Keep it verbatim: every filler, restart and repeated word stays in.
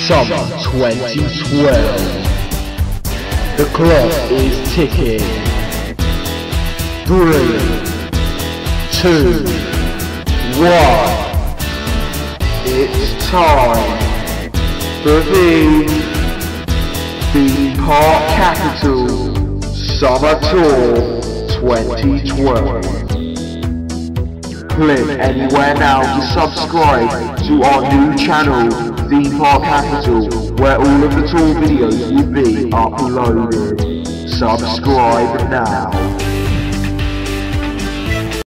Summer twenty twelve. The clock is ticking. Three, two, one. It's time for the Theme Park Capital Summer Tour twenty twelve. Click anywhere now to subscribe to our new channel, Theme Park Capital, where all of the tour videos will be uploaded. Subscribe now.